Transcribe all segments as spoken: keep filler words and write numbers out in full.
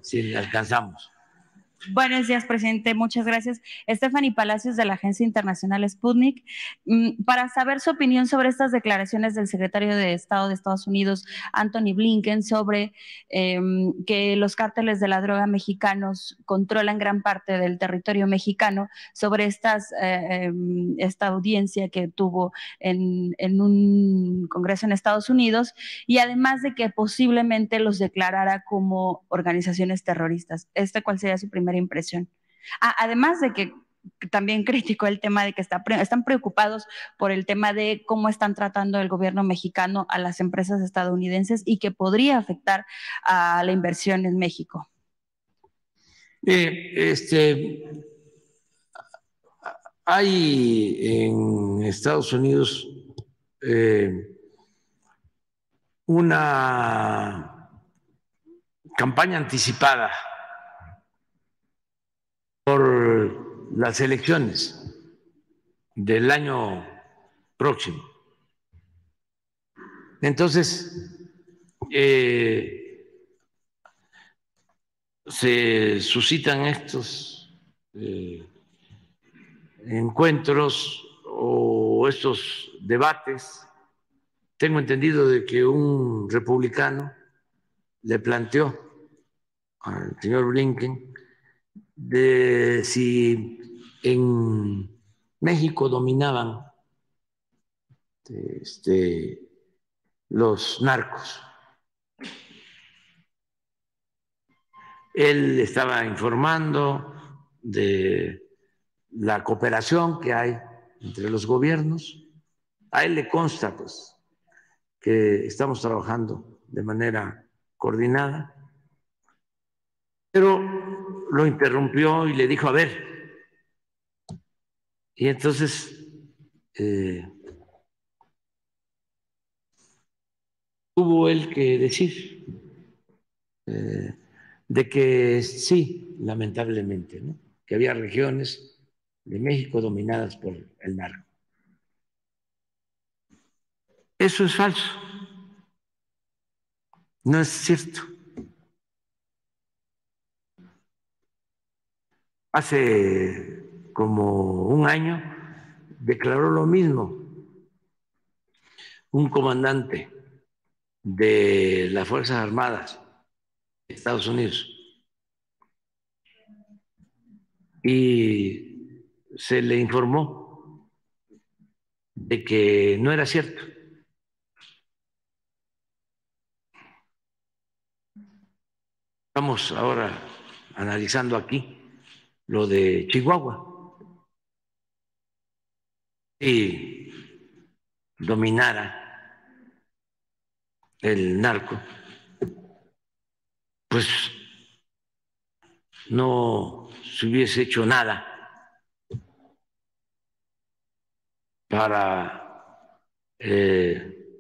si alcanzamos. Buenos días, presidente. Muchas gracias. Stephanie Palacios, de la Agencia Internacional Sputnik. Para saber su opinión sobre estas declaraciones del secretario de Estado de Estados Unidos, Anthony Blinken, sobre eh, que los cárteles de la droga mexicanos controlan gran parte del territorio mexicano, sobre estas, eh, esta audiencia que tuvo en, en un congreso en Estados Unidos, y además de que posiblemente los declarara como organizaciones terroristas. ¿Este cuál sería su primer impresión? Ah, además de que también criticó el tema de que está, están preocupados por el tema de cómo están tratando el gobierno mexicano a las empresas estadounidenses y que podría afectar a la inversión en México. Eh, este, hay en Estados Unidos eh, una campaña anticipada por las elecciones del año próximo. Entonces, eh, se suscitan estos eh, encuentros o estos debates. Tengo entendido de que un republicano le planteó al señor Blinken de si en México dominaban este, los narcos. Él estaba informando de la cooperación que hay entre los gobiernos. A él le consta, pues, que estamos trabajando de manera coordinada, pero lo interrumpió y le dijo, a ver, y entonces eh, tuvo él que decir eh, de que sí, lamentablemente, ¿no?, que había regiones de México dominadas por el narco. Eso es falso, no es cierto. Hace como un año declaró lo mismo un comandante de las Fuerzas Armadas de Estados Unidos y se le informó de que no era cierto. Estamos ahora analizando aquí lo de Chihuahua. Si dominara el narco, pues no se hubiese hecho nada para eh,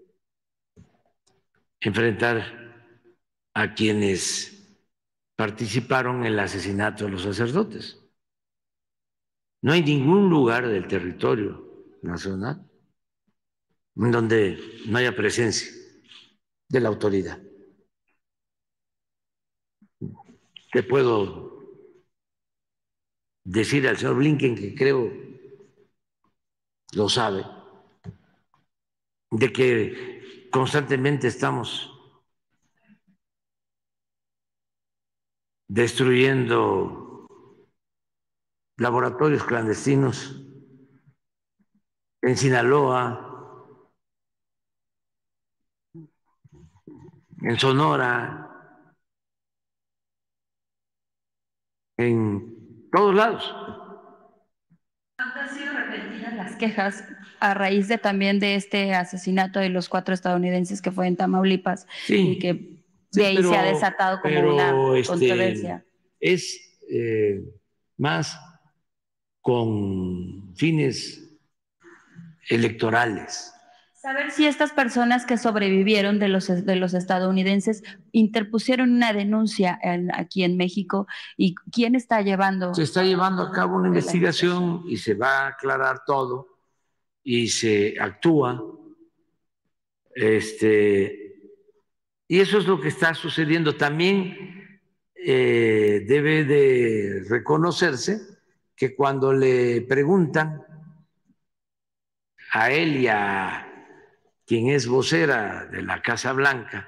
enfrentar a quienes participaron en el asesinato de los sacerdotes. No hay ningún lugar del territorio nacional en donde no haya presencia de la autoridad. Te puedo decir al señor Blinken, que creo lo sabe, de que constantemente estamos destruyendo laboratorios clandestinos en Sinaloa, en Sonora, en todos lados. ¿Han sido repentinas las quejas a raíz de también de este asesinato de los cuatro estadounidenses que fue en Tamaulipas? Sí, y que sí, de ahí pero, se ha desatado como pero, una este, controversia. Es eh, más con fines electorales. Saber si estas personas que sobrevivieron de los, de los estadounidenses interpusieron una denuncia en, aquí en México, y quién está llevando. Se está llevando a cabo una investigación y se va a aclarar todo y se actúa. Este, y eso es lo que está sucediendo. También eh, debe de reconocerse que cuando le preguntan a él y a quien es vocera de la Casa Blanca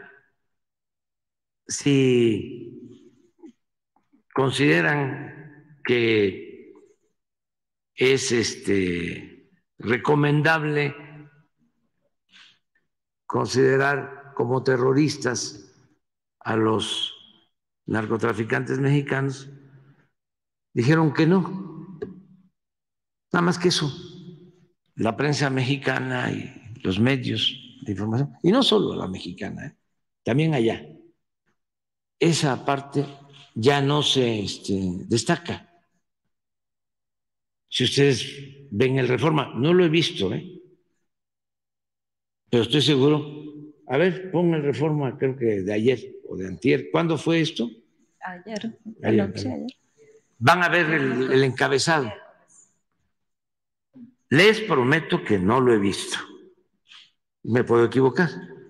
si consideran que es este, recomendable considerar como terroristas a los narcotraficantes mexicanos, dijeron que no, nada más que eso. La prensa mexicana y los medios de información, y no solo la mexicana, ¿eh? También allá, esa parte ya no se este, destaca. Si ustedes ven el Reforma, no lo he visto, ¿eh? Pero estoy seguro. A ver, pon el Reforma, creo que de ayer o de antier. ¿Cuándo fue esto? Ayer. Ayer, Sí, ayer. ayer. Van a ver el, el encabezado. Les prometo que no lo he visto. Me puedo equivocar.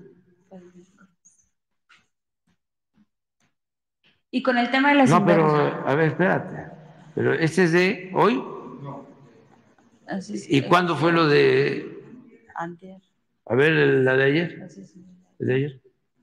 Y con el tema de las No, pero, inversiones. a ver, espérate. Pero este es de hoy. Así es, ¿Y eh, cuándo fue lo de...? Antier. A ver, la de ayer. Así es. ¿El de ayer?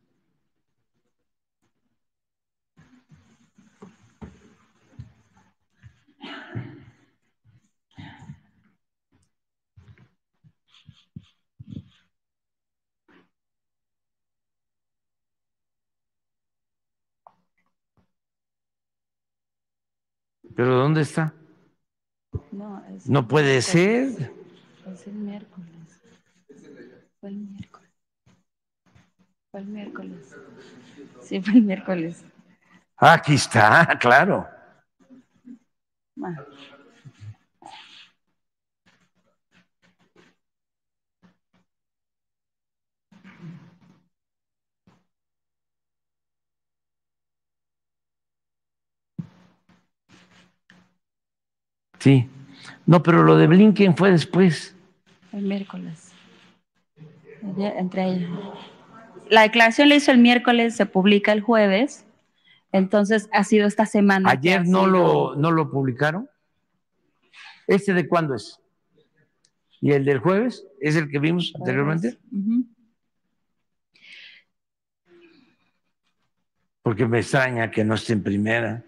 ¿Pero dónde está? No, es No puede miércoles. ser. Es el miércoles. Fue el miércoles. Fue el miércoles. Sí, fue el miércoles. Aquí está, claro. Ah. Sí. No, pero lo de Blinken fue después. El miércoles. Entre ellos. La declaración la hizo el miércoles, se publica el jueves. Entonces ha sido esta semana. Ayer que no, sido... lo, no lo publicaron. ¿Este de cuándo es? ¿Y el del jueves? ¿Es el que vimos jueves. anteriormente? Uh-huh. Porque me extraña que no esté en primera.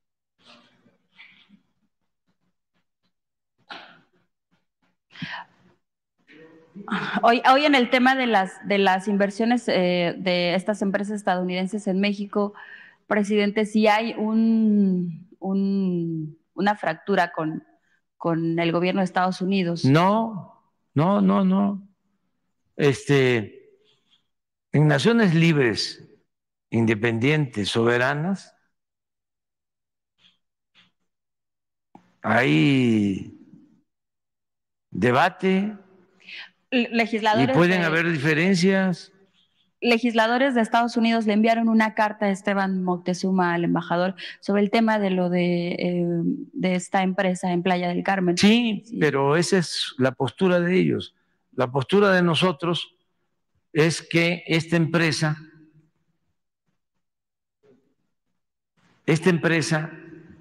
Hoy, hoy en el tema de las, de las inversiones eh, de estas empresas estadounidenses en México, presidente, sí hay un, un, una fractura con, con el gobierno de Estados Unidos. No, no, no, no. Este, en naciones libres, independientes, soberanas, hay debate Legisladores y pueden de, haber diferencias. Legisladores de Estados Unidos le enviaron una carta a Esteban Moctezuma, al embajador, sobre el tema de lo de, eh, de esta empresa en Playa del Carmen. Sí, sí, pero esa es la postura de ellos. La postura de nosotros es que esta empresa, esta empresa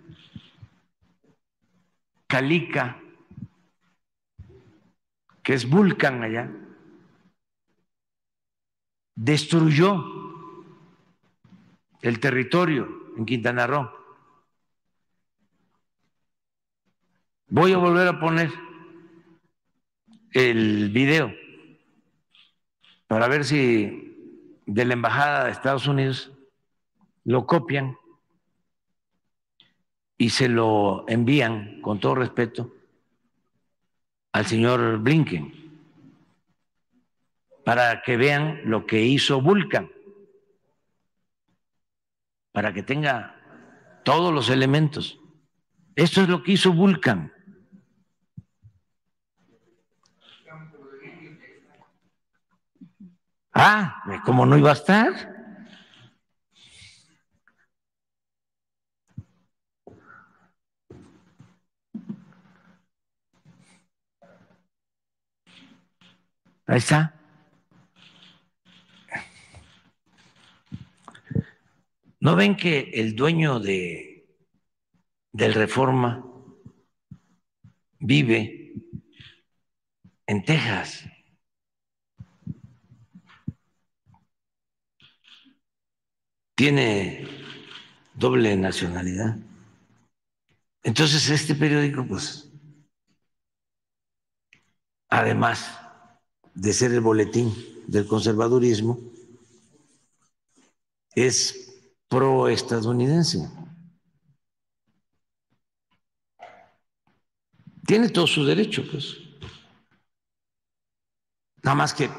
Calica, que es Vulcan allá, destruyó el territorio en Quintana Roo. Voy a volver a poner el video para ver si de la Embajada de Estados Unidos lo copian y se lo envían con todo respeto al señor Blinken para que vean lo que hizo Vulcan, para que tenga todos los elementos. Esto es lo que hizo Vulcan. Ah, ¿cómo no iba a estar? Ahí está. ¿No ven que el dueño de, del Reforma vive en Texas? Tiene doble nacionalidad. Entonces este periódico, pues, además de ser el boletín del conservadurismo, es proestadounidense. Tiene todo su derecho, pues. Nada más que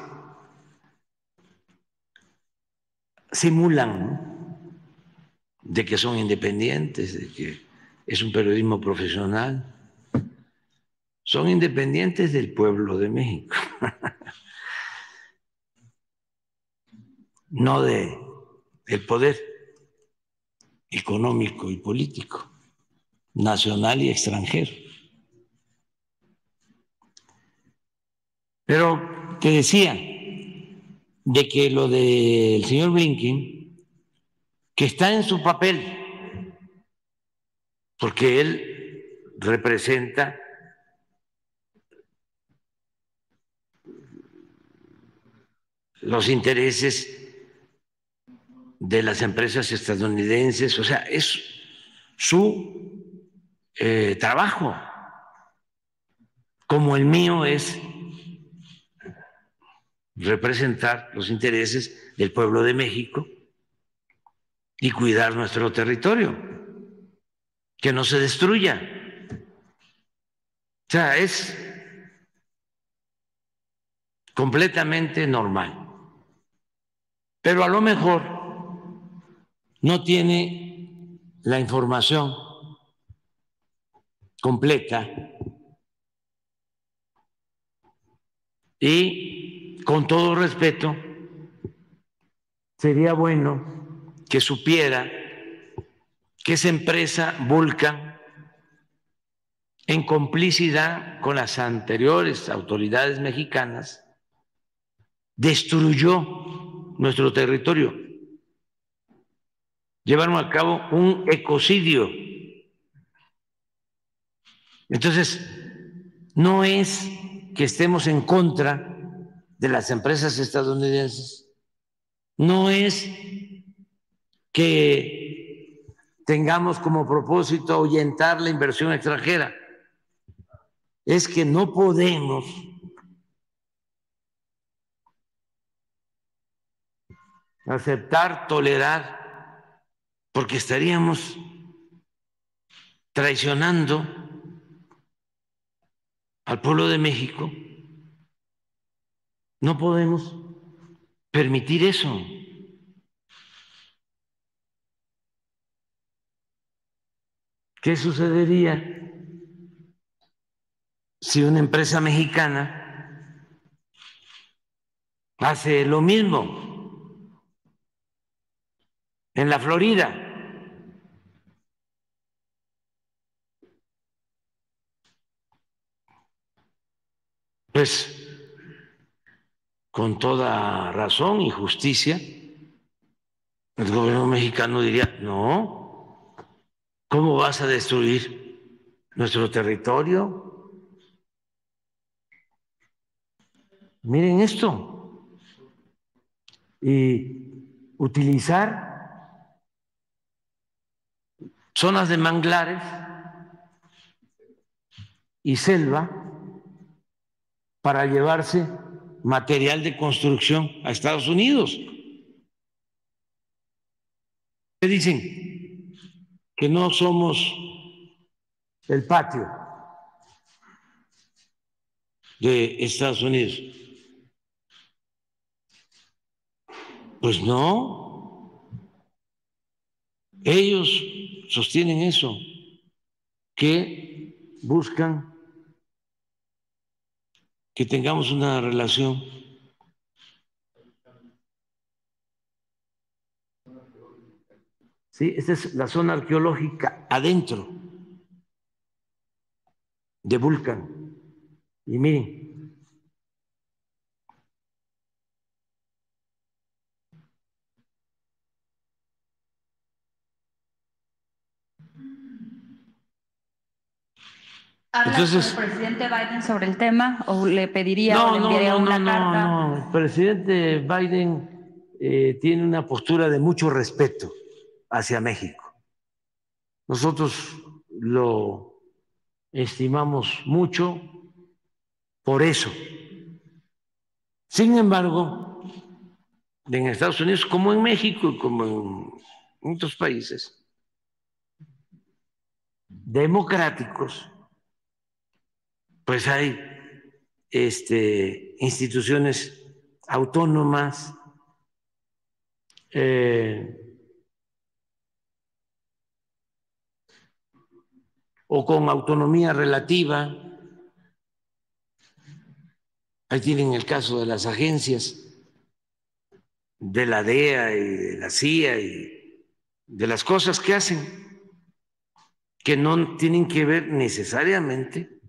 simulan, ¿no?, de que son independientes, de que es un periodismo profesional. Son independientes del pueblo de México, no de el poder económico y político, nacional y extranjero. Pero te decía de que lo del señor Blinken, que está en su papel, porque él representa los intereses de las empresas estadounidenses, o sea, es su eh, trabajo, como el mío es representar los intereses del pueblo de México y cuidar nuestro territorio, que no se destruya. O sea, es completamente normal. Pero a lo mejor no tiene la información completa y, con todo respeto, sería bueno que supiera que esa empresa Vulcan, en complicidad con las anteriores autoridades mexicanas, destruyó nuestro territorio. Llevaron a cabo un ecocidio. Entonces, no es que estemos en contra de las empresas estadounidenses, no es que tengamos como propósito ahuyentar la inversión extranjera, es que no podemos aceptar, tolerar, porque estaríamos traicionando al pueblo de México. No podemos permitir eso. ¿Qué sucedería si una empresa mexicana hace lo mismo en la Florida? Pues con toda razón y justicia, el gobierno mexicano diría: no, ¿cómo vas a destruir nuestro territorio? Miren esto. Y utilizar zonas de manglares y selva para llevarse material de construcción a Estados Unidos. ¿Qué dicen? Que no somos el patio de Estados Unidos. Pues no, ellos sostienen eso, que buscan que tengamos una relación sí, esta es la zona arqueológica adentro de Vulcan. Y miren, ¿Habla Entonces, con el presidente Biden sobre el tema o le pediría no, o le enviaría no, no, una no, carta? No, no, el presidente Biden eh, tiene una postura de mucho respeto hacia México. Nosotros lo estimamos mucho por eso. Sin embargo, en Estados Unidos, como en México, como en otros países democráticos, pues hay este, instituciones autónomas, eh, o con autonomía relativa. Ahí tienen el caso de las agencias de la D E A y de la C I A y de las cosas que hacen, que no tienen que ver necesariamente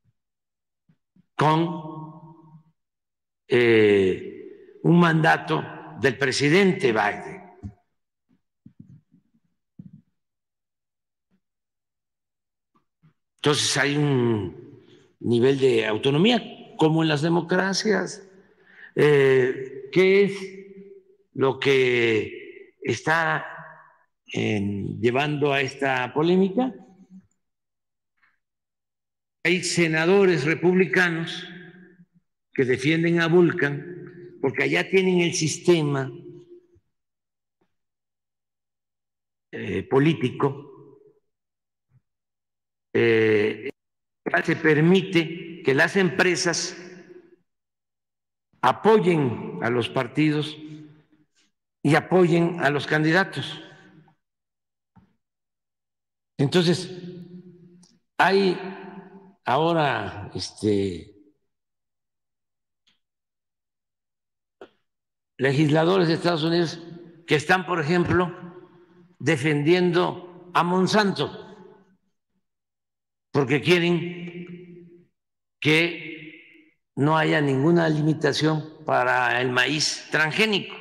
con eh, un mandato del presidente Biden. Entonces hay un nivel de autonomía, como en las democracias. Eh, ¿Qué es lo que está en, llevando a esta polémica? Hay senadores republicanos que defienden a Vulcan porque allá tienen el sistema eh, político, eh, se permite que las empresas apoyen a los partidos y apoyen a los candidatos. Entonces, hay ahora este, legisladores de Estados Unidos que están, por ejemplo, defendiendo a Monsanto, porque quieren que no haya ninguna limitación para el maíz transgénico.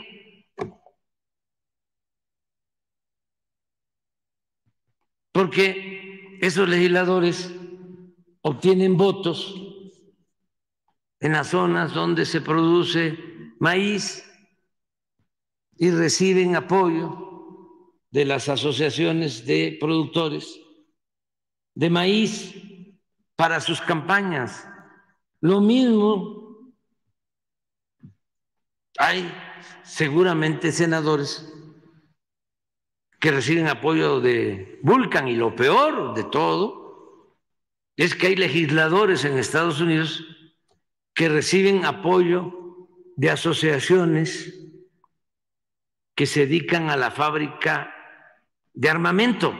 Porque esos legisladores obtienen votos en las zonas donde se produce maíz y reciben apoyo de las asociaciones de productores de maíz para sus campañas. Lo mismo, hay seguramente senadores que reciben apoyo de Vulcan, y lo peor de todo es que hay legisladores en Estados Unidos que reciben apoyo de asociaciones que se dedican a la fábrica de armamento.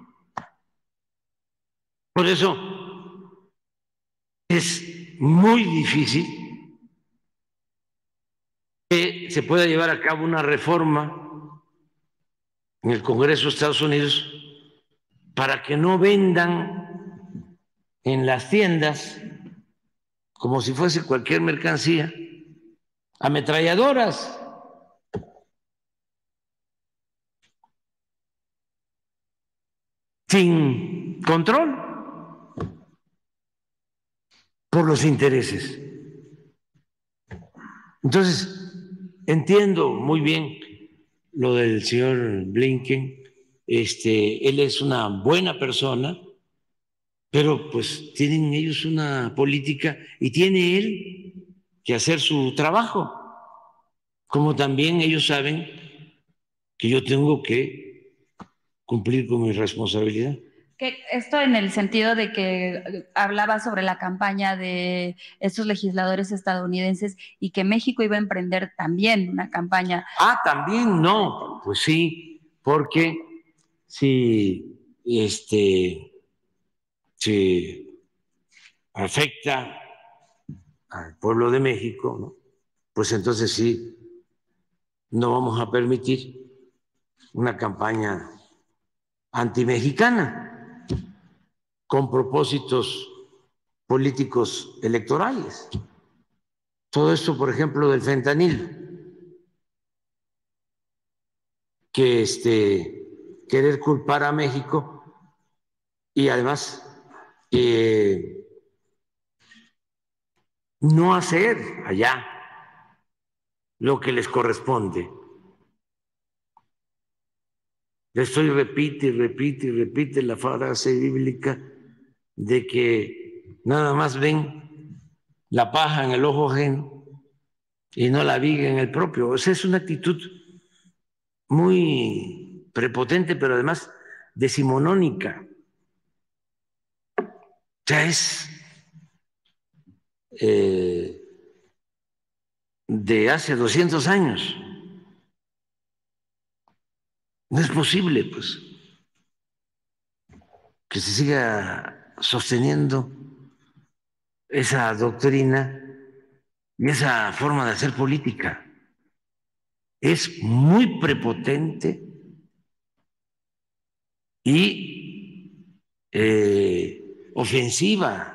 Por eso es muy difícil que se pueda llevar a cabo una reforma en el Congreso de Estados Unidos para que no vendan en las tiendas, como si fuese cualquier mercancía, ametralladoras. Sin control por los intereses. Entonces, entiendo muy bien lo del señor Blinken. Este, él es una buena persona, pero pues tienen ellos una política y tiene él que hacer su trabajo, como también ellos saben que yo tengo que cumplir con mi responsabilidad. Que esto en el sentido de que hablaba sobre la campaña de estos legisladores estadounidenses y que México iba a emprender también una campaña. Ah, también no, pues sí, porque si este si afecta al pueblo de México, ¿no? Pues entonces sí, no vamos a permitir una campaña antimexicana con propósitos políticos electorales. Todo esto, por ejemplo, del fentanilo, que este, querer culpar a México y además eh, no hacer allá lo que les corresponde. Estoy repite y repite y repite la frase bíblica de que nada más ven la paja en el ojo ajeno y no la viga en el propio. O sea, es una actitud muy prepotente, pero además decimonónica. Ya es eh, de hace doscientos años. No es posible, pues, que se siga sosteniendo esa doctrina y esa forma de hacer política. Es muy prepotente y eh, ofensiva,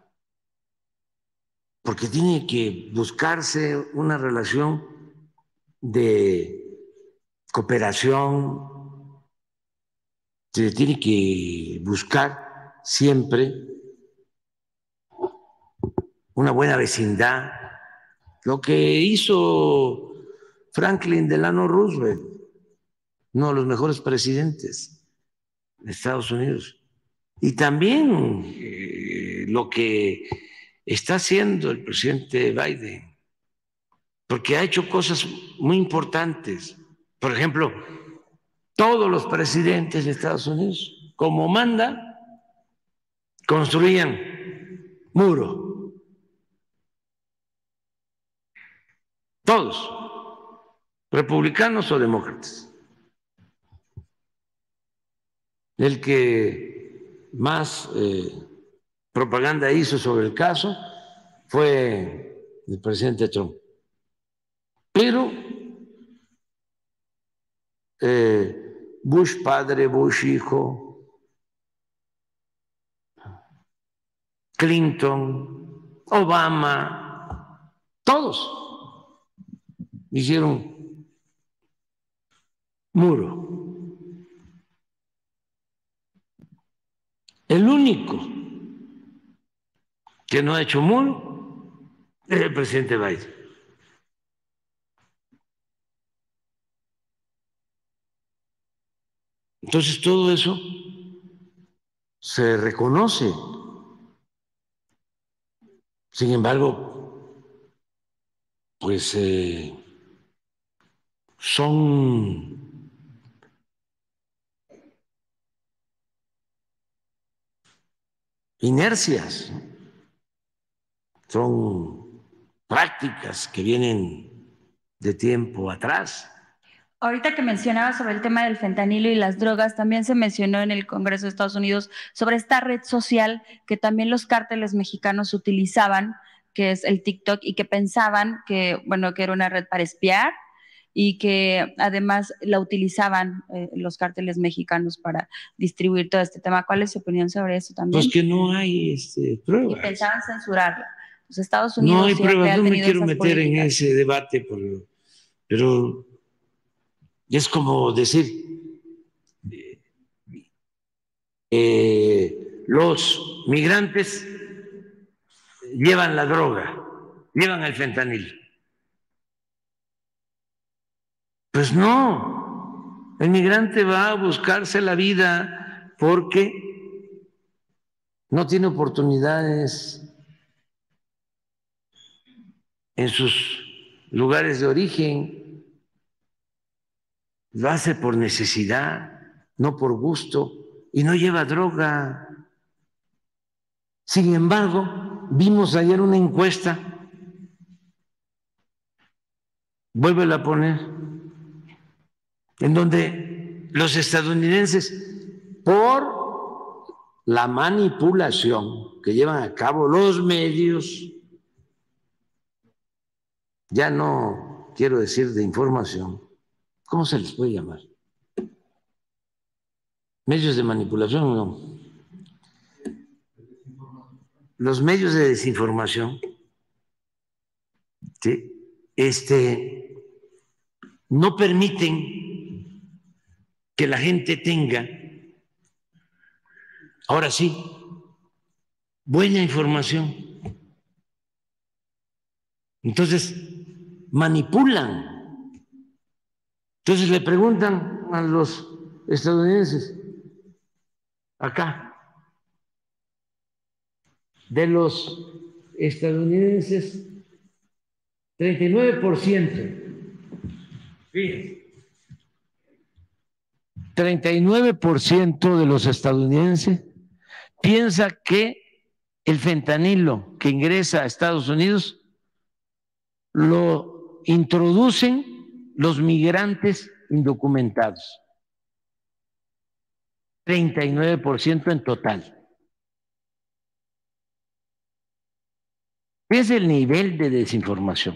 porque tiene que buscarse una relación de cooperación, se tiene que buscar siempre una buena vecindad. Lo que hizo Franklin Delano Roosevelt, uno de los mejores presidentes de Estados Unidos, y también eh, lo que está haciendo el presidente Biden, porque ha hecho cosas muy importantes. Por ejemplo, todos los presidentes de Estados Unidos, como manda, construían muro. Todos, republicanos o demócratas. El que más eh, propaganda hizo sobre el caso fue el presidente Trump. Pero eh, Bush padre, Bush hijo, Clinton, Obama, todos hicieron muro. El único que no ha hecho muro es el presidente Biden. Entonces todo eso se reconoce. Sin embargo, pues eh, son inercias, son prácticas que vienen de tiempo atrás. Ahorita que mencionaba sobre el tema del fentanilo y las drogas, también se mencionó en el Congreso de Estados Unidos sobre esta red social que también los cárteles mexicanos utilizaban, que es el TikTok, y que pensaban que, bueno, que era una red para espiar y que además la utilizaban eh, los cárteles mexicanos para distribuir todo este tema. ¿Cuál es su opinión sobre eso también? Pues que no hay este, pruebas. Y pensaban censurarla. Los Estados Unidos no hay siempre pruebas, ha no me tenido quiero esas meter políticas. en ese debate, pero, pero es como decir, eh, los migrantes llevan la droga, llevan el fentanil. Pues no, el migrante va a buscarse la vida porque no tiene oportunidades en sus lugares de origen, lo hace por necesidad, no por gusto, y no lleva droga. Sin embargo, vimos ayer una encuesta, vuélvela a poner, en donde los estadounidenses, por la manipulación que llevan a cabo los medios, ya no quiero decir de información, ¿cómo se les puede llamar? Medios de manipulación, no. Los medios de desinformación, ¿sí? Este, no permiten que la gente tenga Ahora sí, buena información. Entonces, manipulan. Entonces le preguntan a los estadounidenses, acá, de los estadounidenses, treinta y nueve por ciento, fíjense, treinta y nueve por ciento de los estadounidenses piensa que el fentanilo que ingresa a Estados Unidos lo introducen los migrantes indocumentados. treinta y nueve por ciento en total. Es el nivel de desinformación.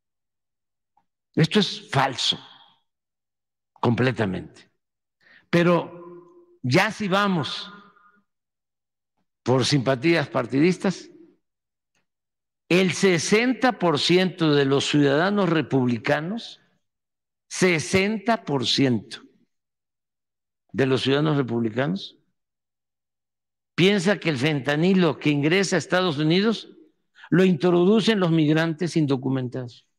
Esto es falso, completamente. Pero ya si vamos por simpatías partidistas, el sesenta por ciento de los ciudadanos republicanos, sesenta por ciento de los ciudadanos republicanos, piensa que el fentanilo que ingresa a Estados Unidos lo introducen los migrantes indocumentados.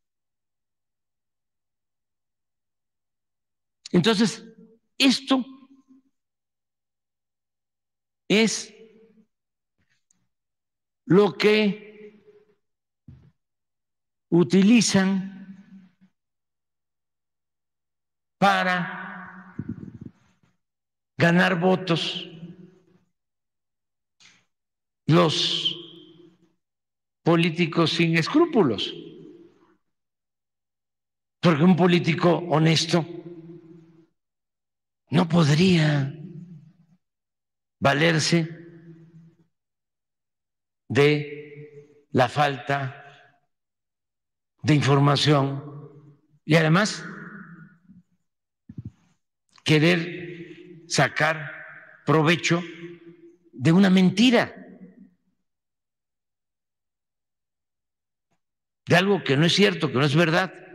Entonces, esto es lo que utilizan para ganar votos los políticos sin escrúpulos. Porque un político honesto no podría valerse de la falta de información y además querer sacar provecho de una mentira, de algo que no es cierto, que no es verdad.